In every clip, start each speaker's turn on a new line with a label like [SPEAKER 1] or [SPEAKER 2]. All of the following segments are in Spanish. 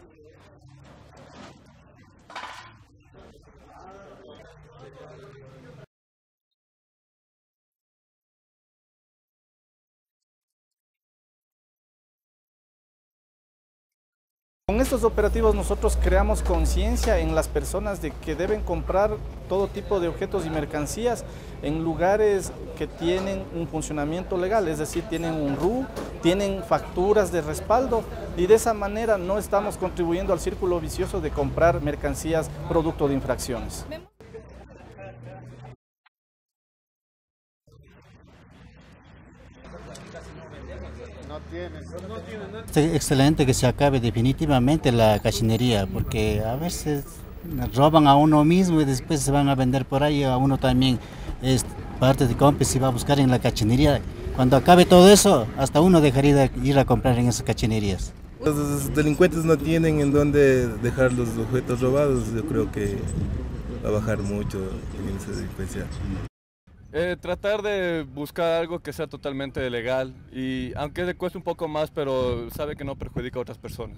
[SPEAKER 1] Con estos operativos nosotros creamos conciencia en las personas de que deben comprar todo tipo de objetos y mercancías en lugares que tienen un funcionamiento legal, es decir, tienen un RU, tienen facturas de respaldo y de esa manera no estamos contribuyendo al círculo vicioso de comprar mercancías producto de infracciones.
[SPEAKER 2] Es excelente que se acabe definitivamente la cachinería, porque a veces roban a uno mismo y después se van a vender por ahí, a uno también es parte de cómplice y va a buscar en la cachinería. Cuando acabe todo eso, hasta uno dejaría de ir a comprar en esas cachinerías.
[SPEAKER 3] Los delincuentes no tienen en dónde dejar los objetos robados, yo creo que va a bajar mucho el índice de delincuencia.
[SPEAKER 4] Tratar de buscar algo que sea totalmente legal y aunque le cueste un poco más, pero sabe que no perjudica a otras personas.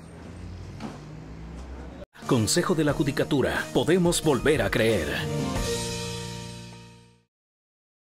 [SPEAKER 5] Consejo de la Judicatura. Podemos volver a creer.